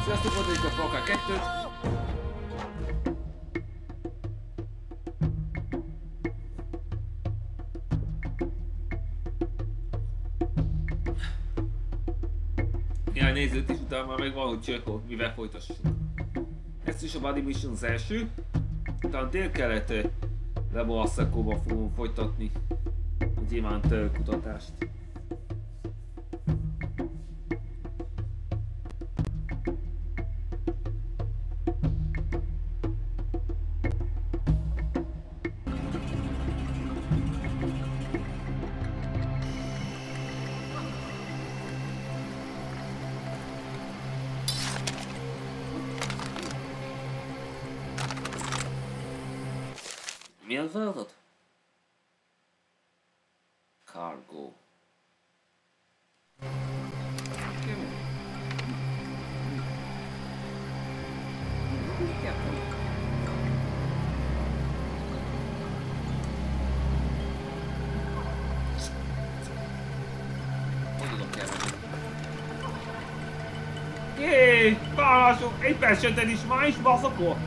Sziasztok, folytatjuk a Far Cry 2-t. Néhány nézőt is, utána már meg valahogy csörkol, mivel folytassunk. Ez is a Body Mission az első. Utána Dél-Kelet Leboasszakóban fogom folytatni a gyémánt kutatást. Mi az feladat? Cargo. Jéj! Vállalások! Egy perceten is már is baszakott!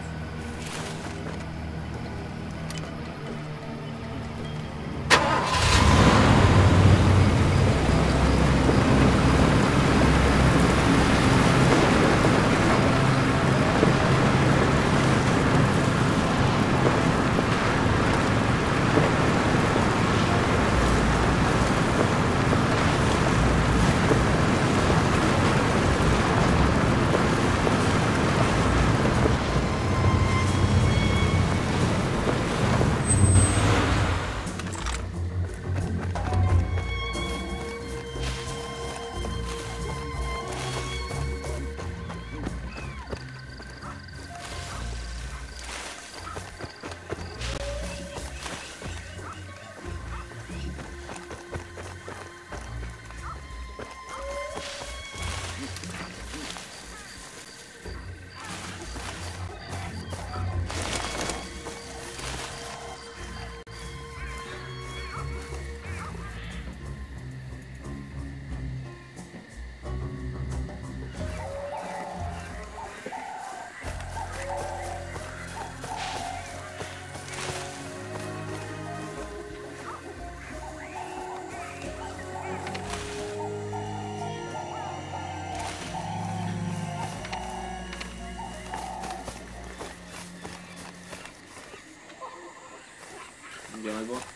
Mindjárt megvan.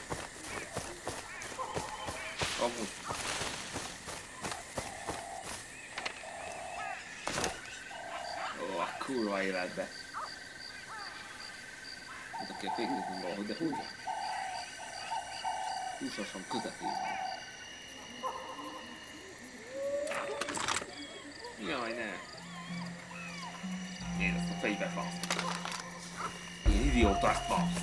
Amúgy. Ó, a kurva életbe. Oda kell fékezni valahogy, de hogy? Húsosan közepén. Jaj, ne! Nézd, ezt a fejbe fasz. Én idióta ezt fasz.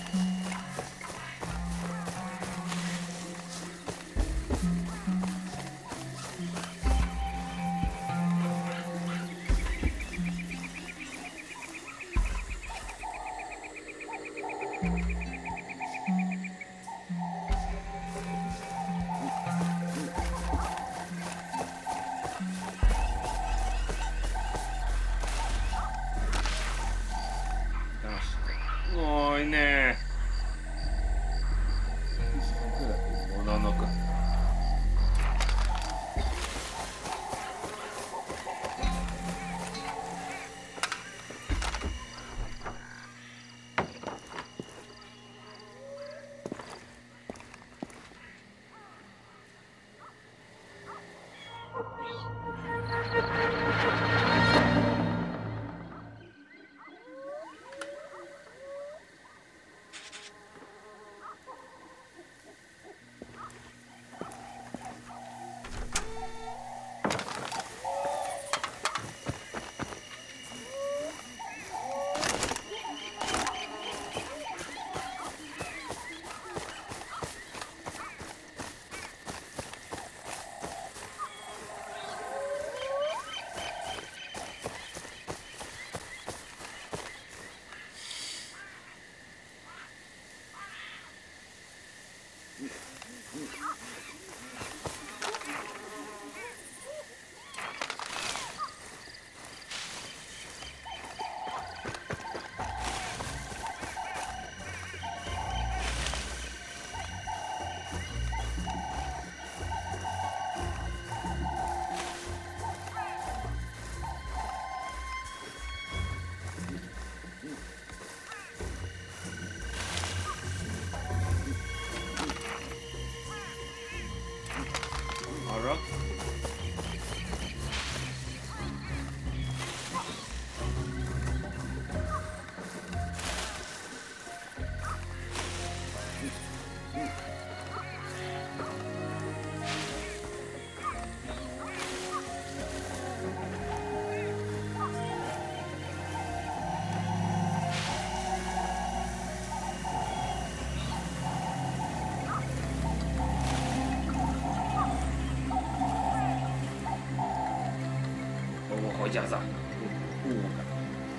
Oj, ne! 我好家长，我。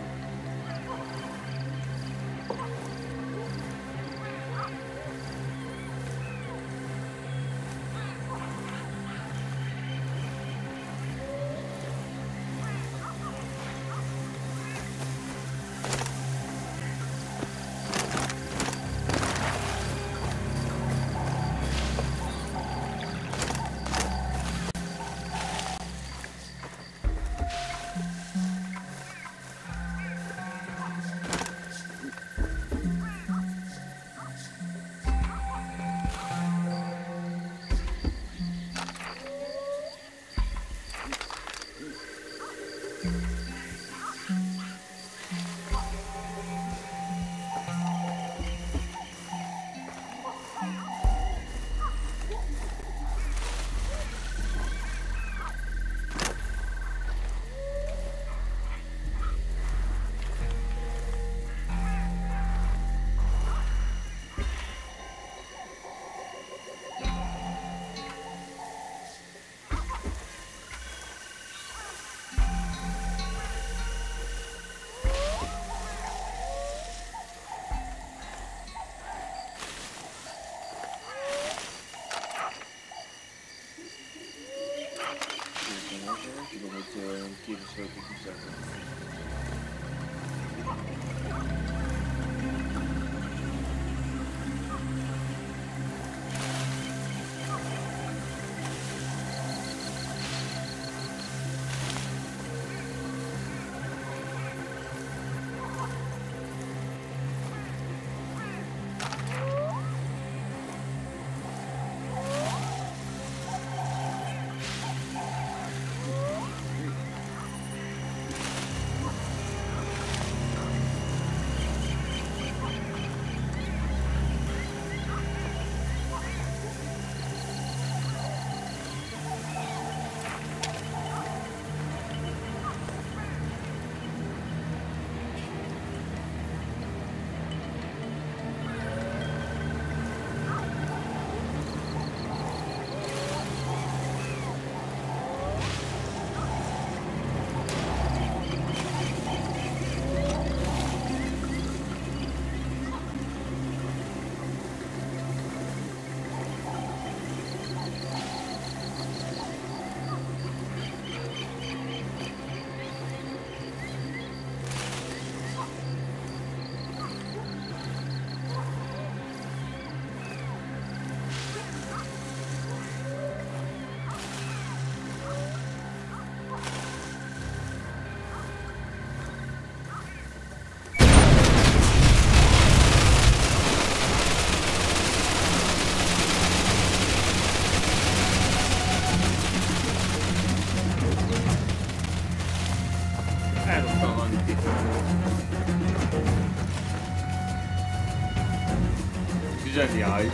Geniais.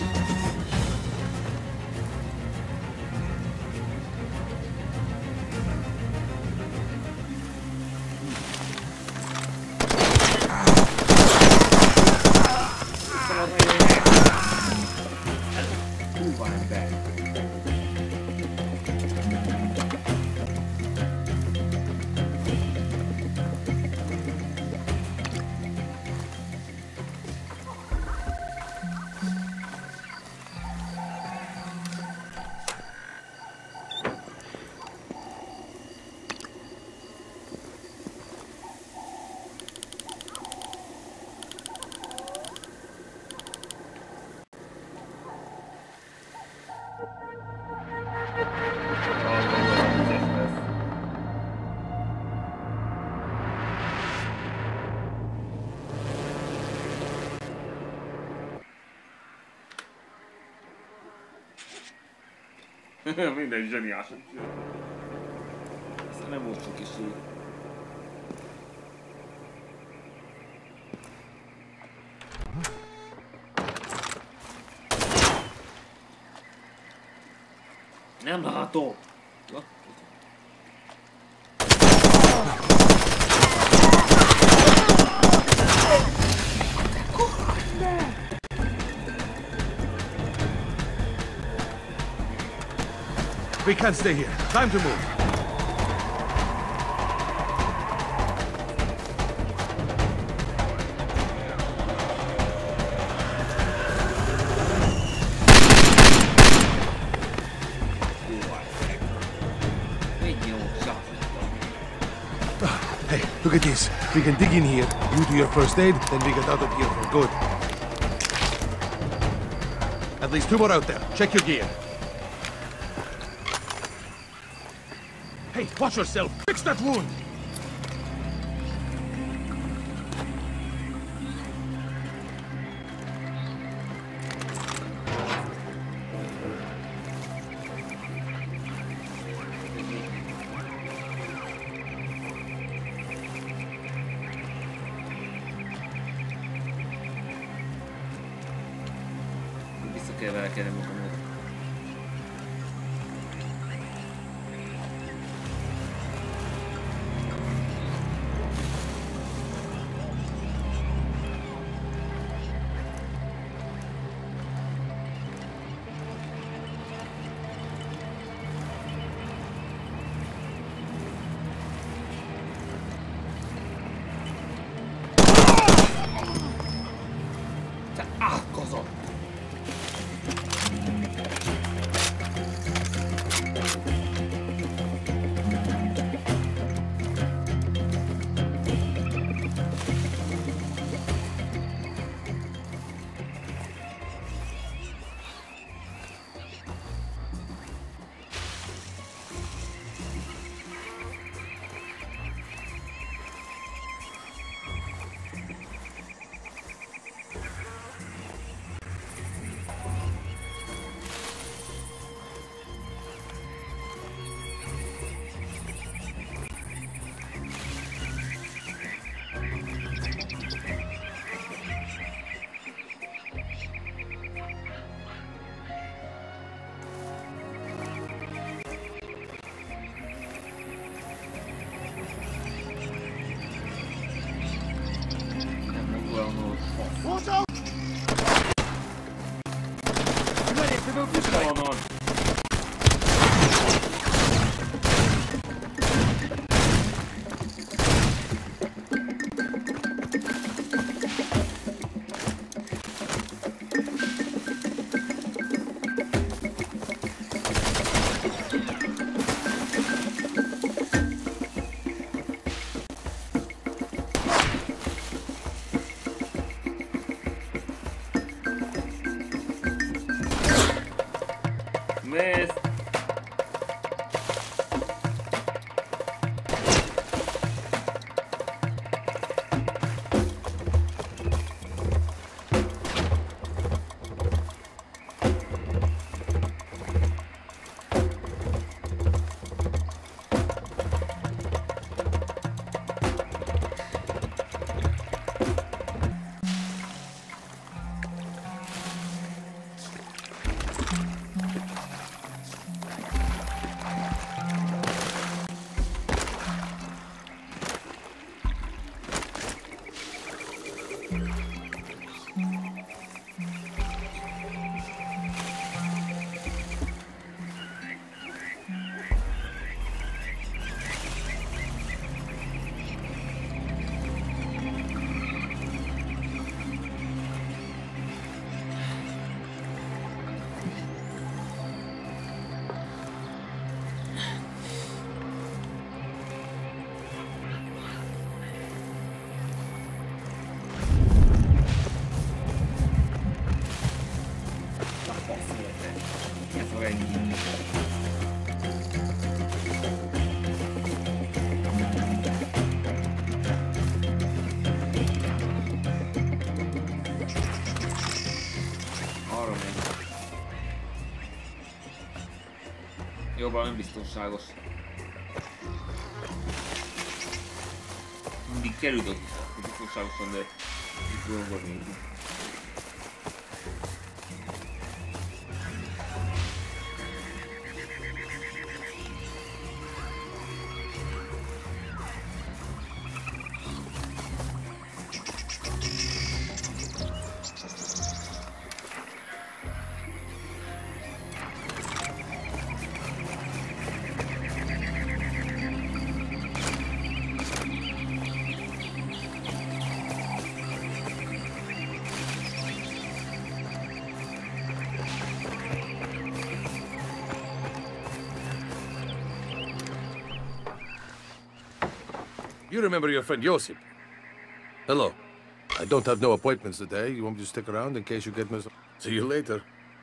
Mindegy, zseniás. Aztán nem volt sok is így. Nem látom! We can't stay here. Time to move. Hey, look at this. We can dig in here, you do your first aid, then we get out of here for good. At least 2 more out there. Check your gear. Hey, watch yourself. Fix that wound. Vissza kell vele kelni magamot. Te átkozott! Watch out! Ready to move this way. Van on. Mész! Jobban nem biztonságos. Mindig kerülök biztonságosan, de itt dolgozni. You remember your friend Josip? Hello. I don't have no appointments today. You want me to stick around in case you get missed? See you later.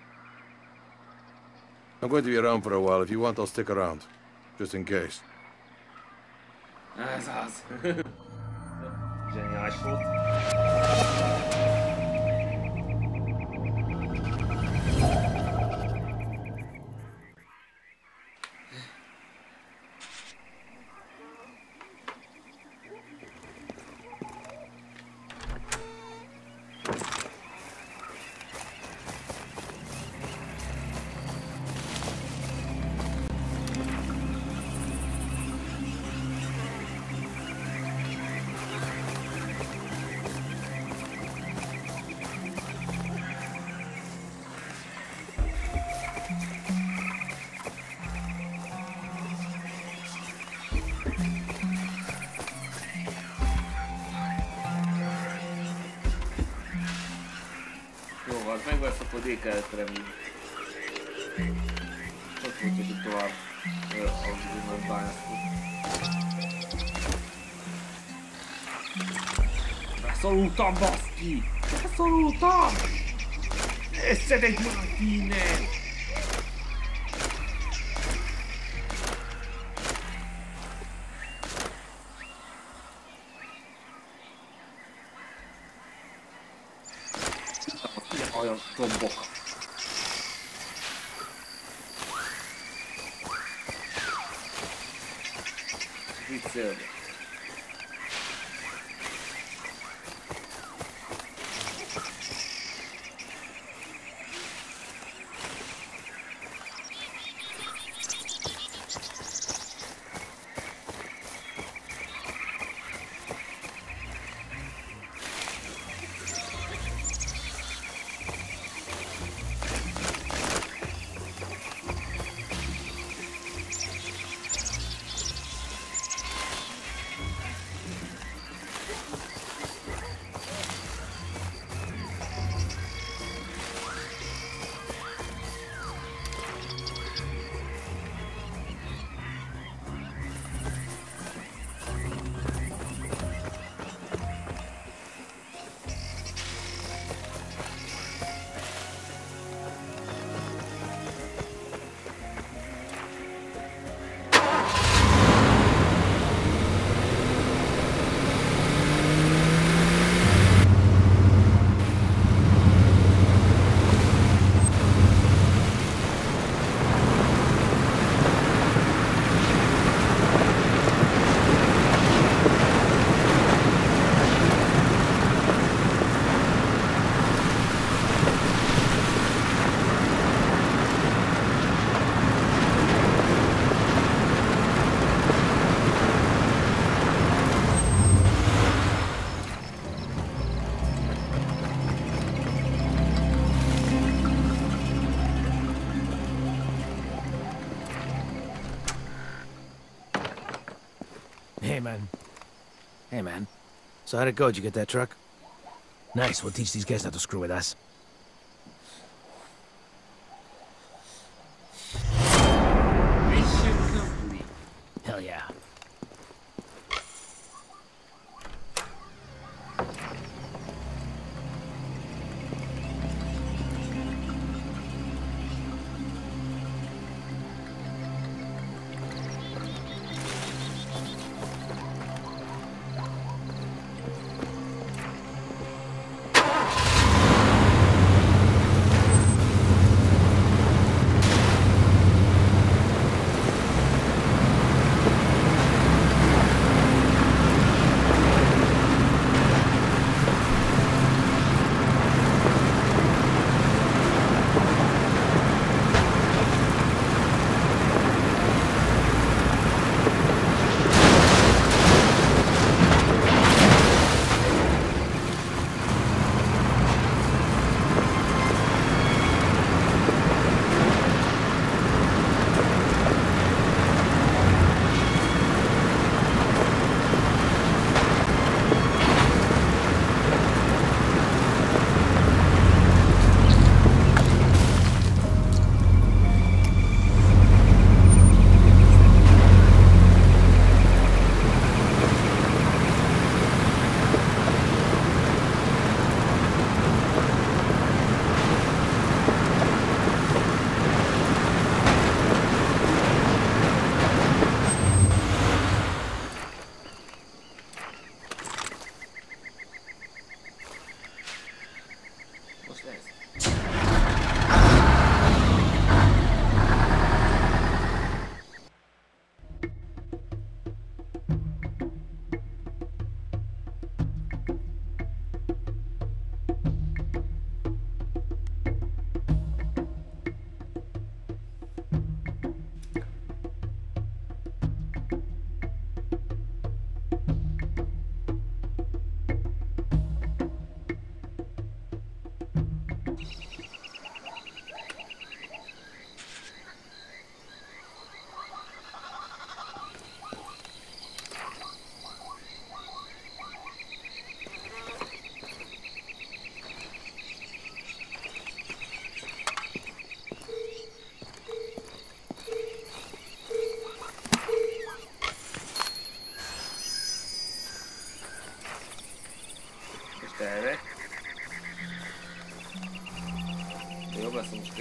I'm going to be around for a while. If you want, I'll stick around. Just in case. Ez az. Zseniális volt. Jó, hát megvesz, akkor D-keletre mi. Ott folytatjuk tovább a úgymond bányászkot. Beszorultam, baszki! Beszorultam! Összedek már ki innen! Olyan tombok. Viccelni. Hey, man. Hey, man. So how'd it go? Did you get that truck? Nice. We'll teach these guys not to screw with us. Mission complete. Hell yeah.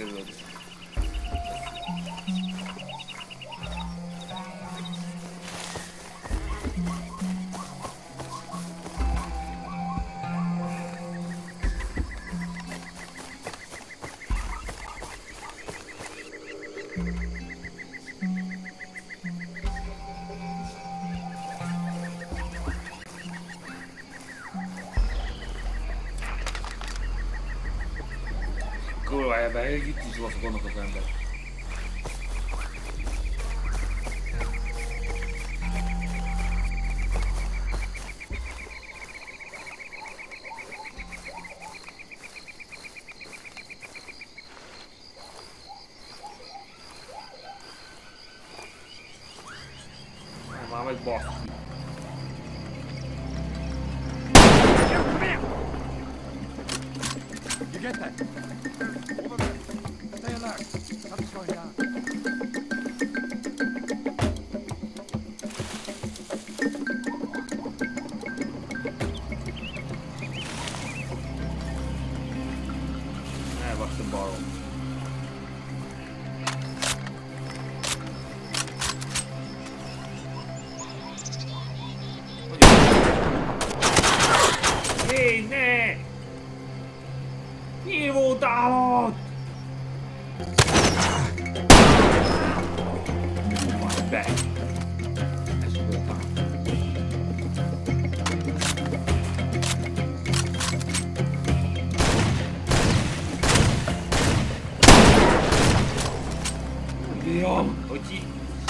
kerülni. Kurva ebben, itt is vannak az emberek. Már meg baszki. You get that? Over there. Stay alert. Something's going down. Elvasztom balról. Hé, ne! Mi voltál ott? Majd be! Ez voltál. Jam, hogy itt?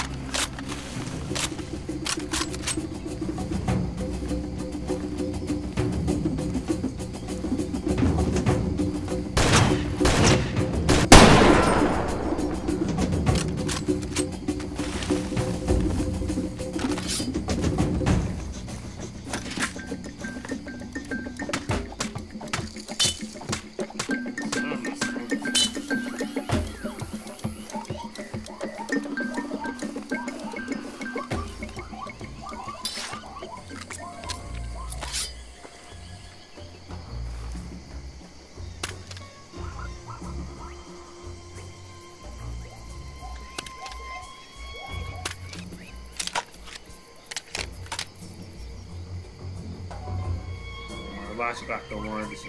Másik láttam volna is.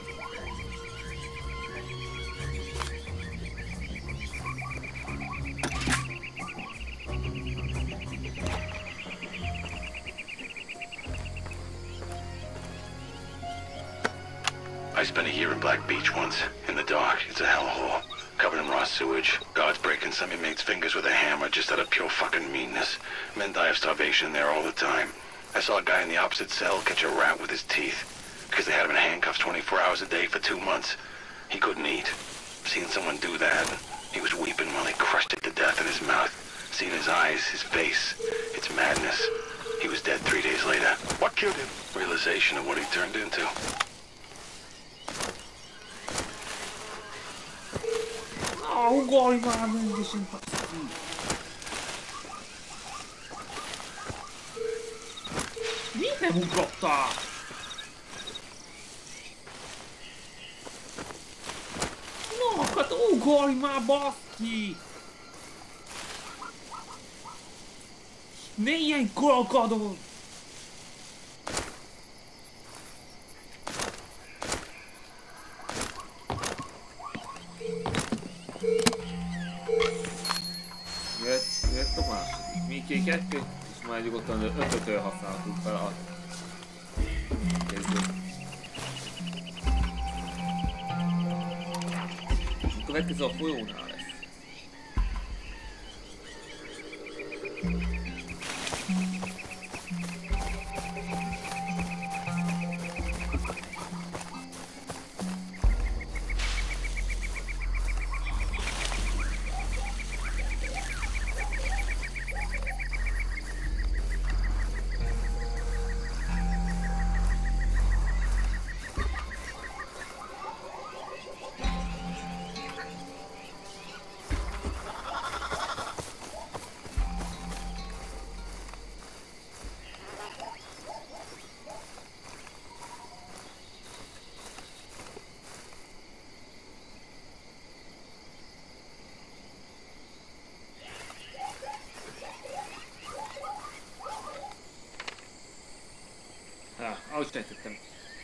I spent a year in Black Beach once, in the dock. It's a hellhole, covered in raw sewage. Guards breaking some inmates' fingers with a hammer just out of pure fucking meanness. Men die of starvation there all the time. I saw a guy in the opposite cell catch a rat with his teeth, because they had him in handcuffs 24 hours a day for 2 months. He couldn't eat. Seeing someone do that, he was weeping while he crushed it to death in his mouth. Seeing his eyes, his face, it's madness. He was dead 3 days later. What killed him? Realization of what he turned into. Ugorj már rendesen, baszki! Mit nem ugrottál? No, hát ugorj már, baszki! Ne ilyen korokodod! Jött a második. Mickey 2, és már nyugodtan 5-ötől használhatunk fel a kezdőt. A következő a folyónál lesz. Ahogy sejtettem.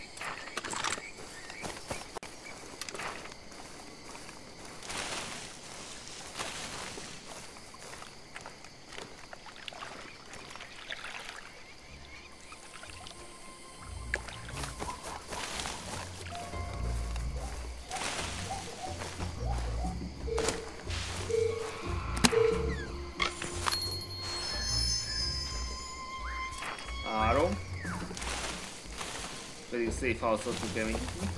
Pedig safe house-ot tud bevinni.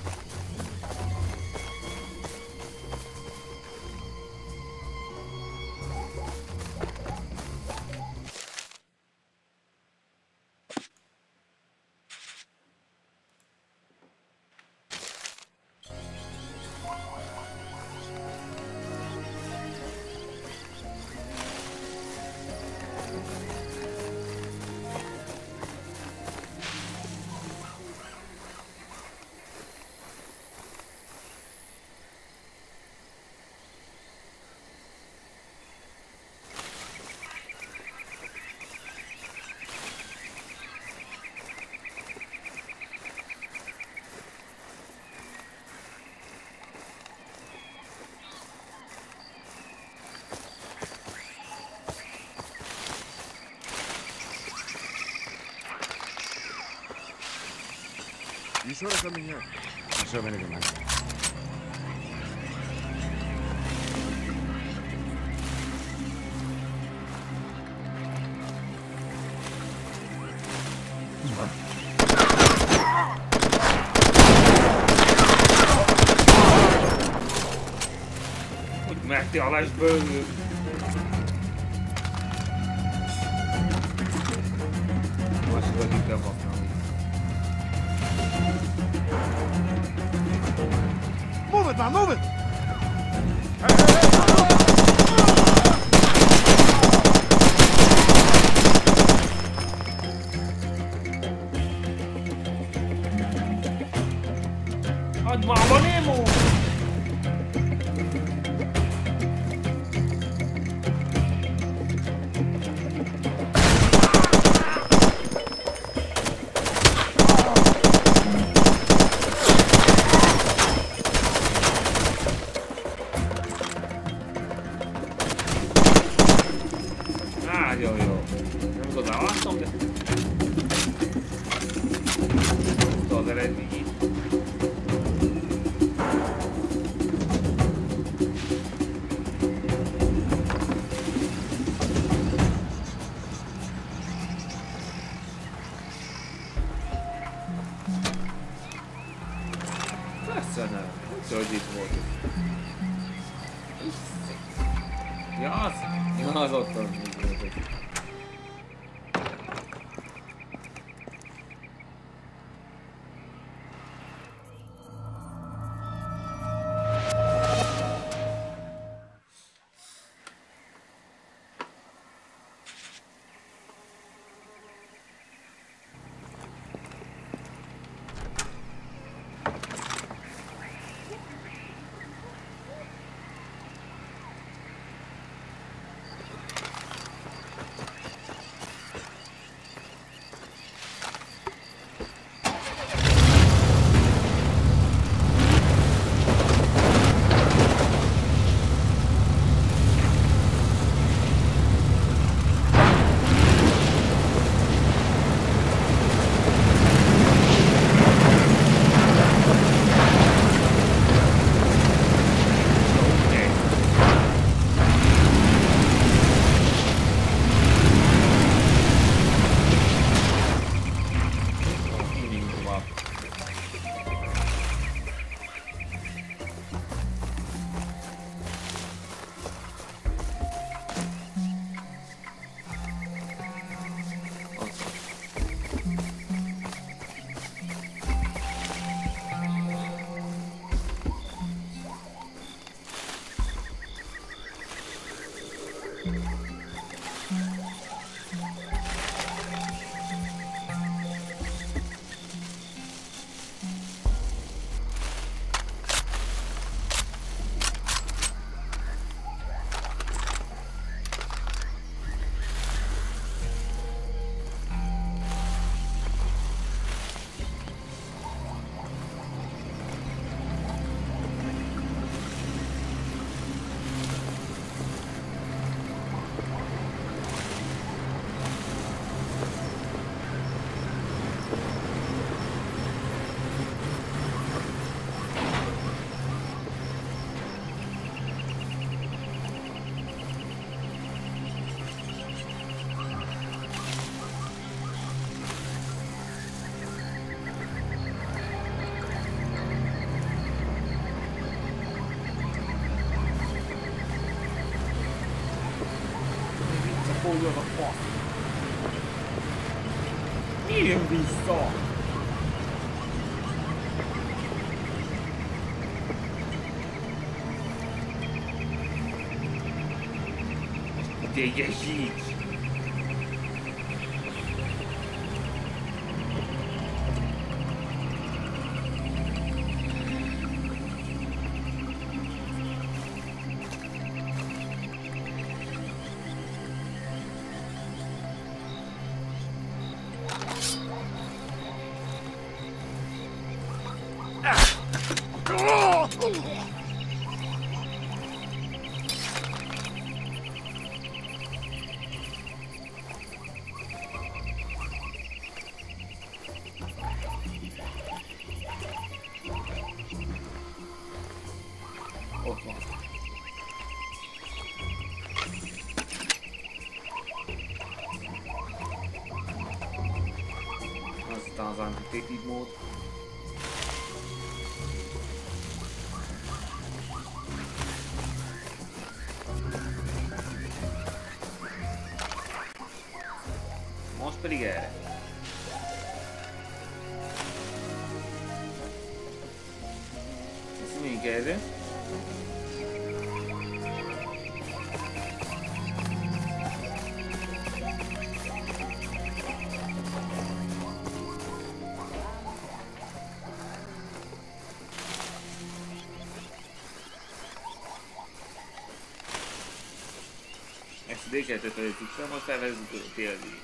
You sure to come in here? So many man. Hogy merti alásből. Másokat inkább használni. Move it, man, move it! Add már a Nemo! Jó. Nem igazán láttam, de... Húzta az eredményét. Persze nem. Úgyhogy itt volt. Ja, az ott van. Hogy az a fasz? Mi jön vissza? Idegesíts! Ott van. Aztán az amputated mód. Most pedig erre. Ez még erre. Ezt D2-t vezetjük fel, most felvezetjük a TLD-t.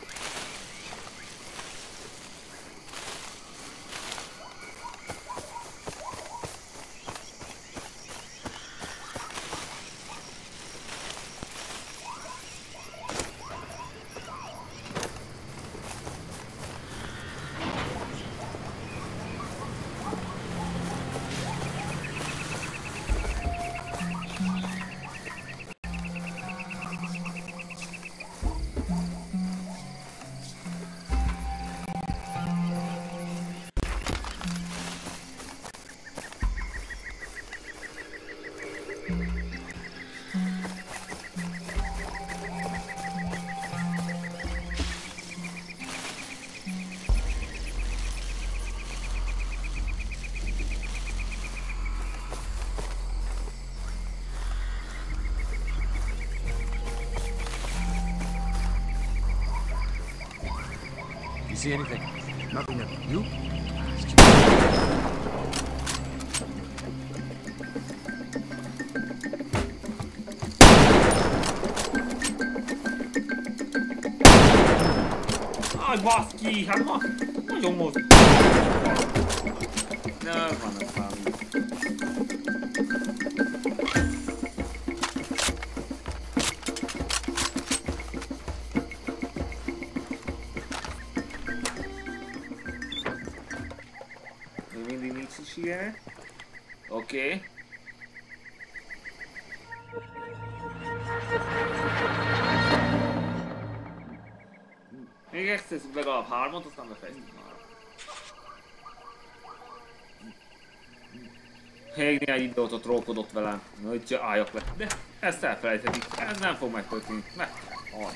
You see anything? Nothing yet. You? Aj, baszki! Hát ma... Nagyon most... Ne, van a valami. Mindig nincs is ilyen. Oké. Még ezt legalább 3-at, aztán befejeztük már. Még néhány időt ott rókodott velem, hogy álljak le. De ezt elfelejthetik, ez nem fog megtörténni. Meg kell halni.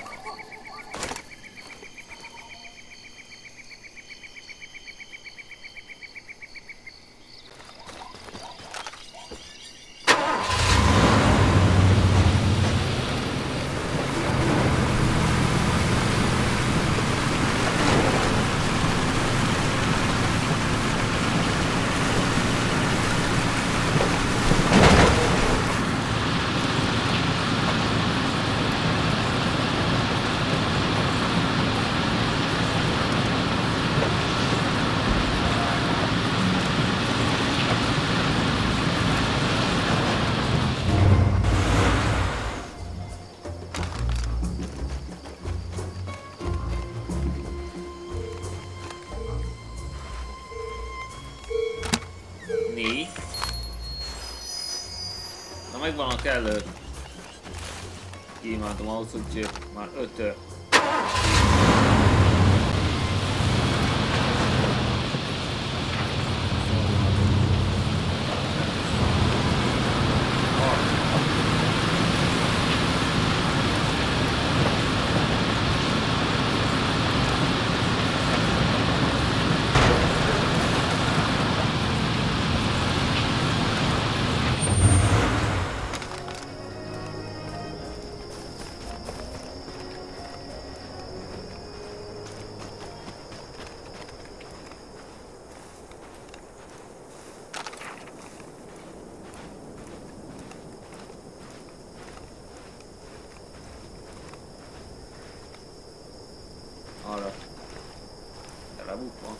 Megvan a kellő. Kívántam ahhoz, hogy már 5 Telebukva.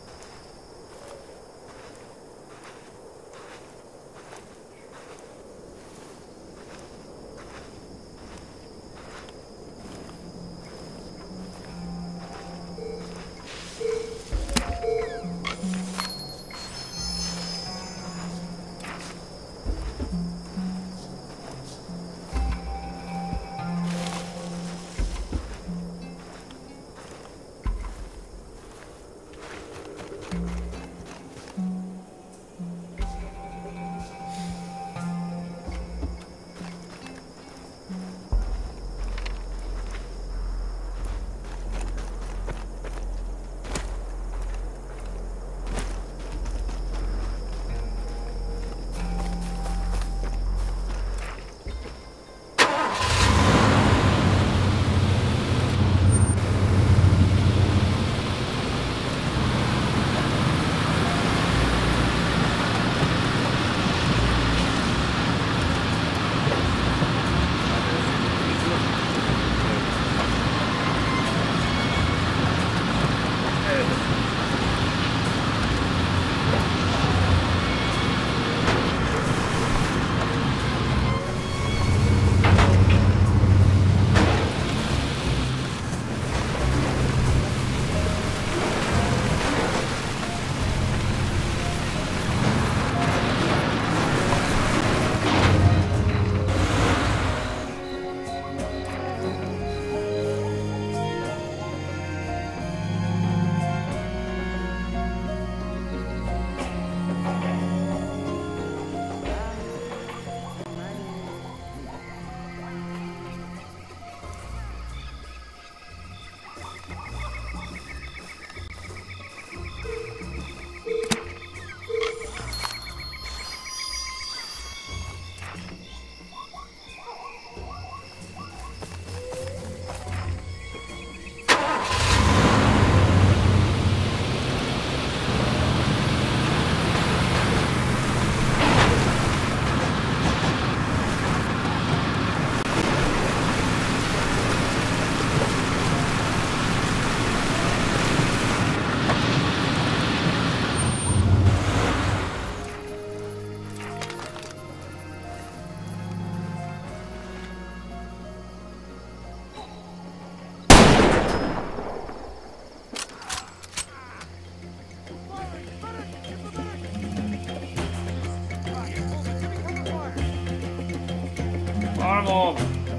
Armor!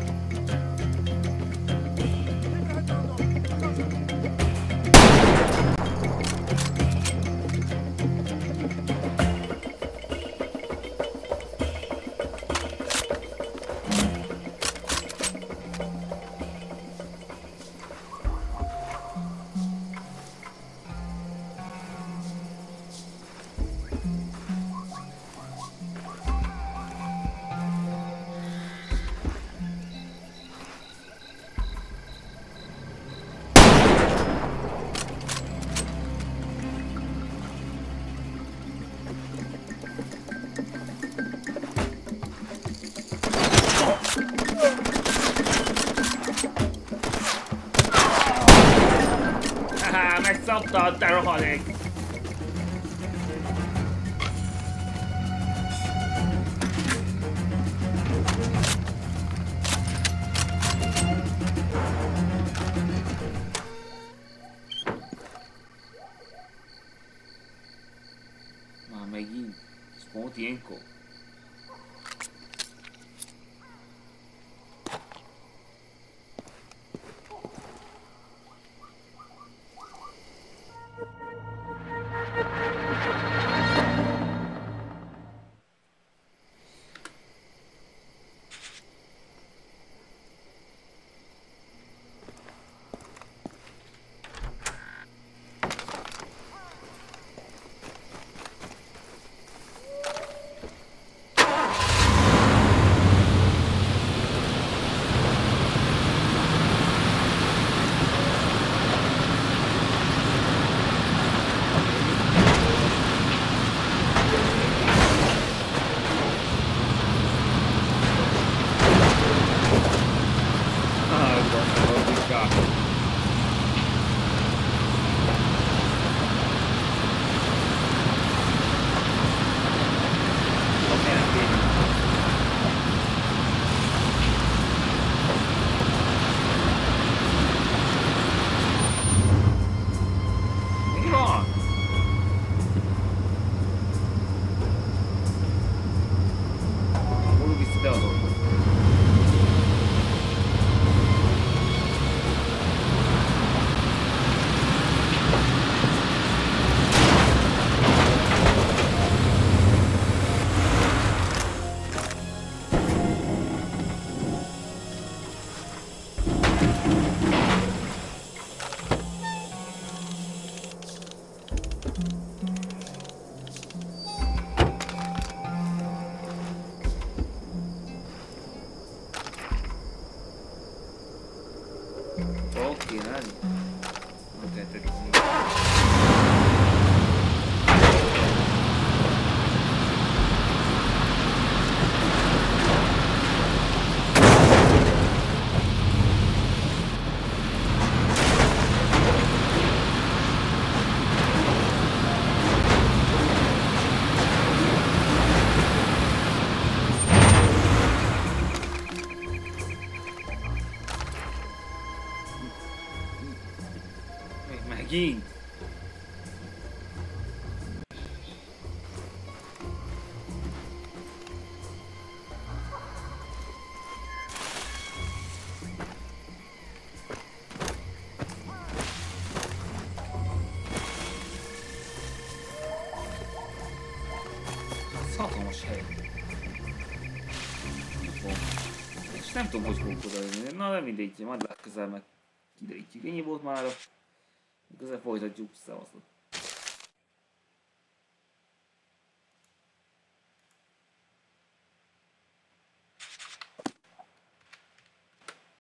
Haha, megszabtad, te rohadék! Már megint, ez pont ilyenkor. Oké, lenni. Nem tehetek így. Megint. Ez hatalmas hely. És nem tudom, hogy fogok oda. Na de mindegy, majd legközelebb meg kiderítjük. Ennyi volt már. Közben folytatjuk, szevasztok.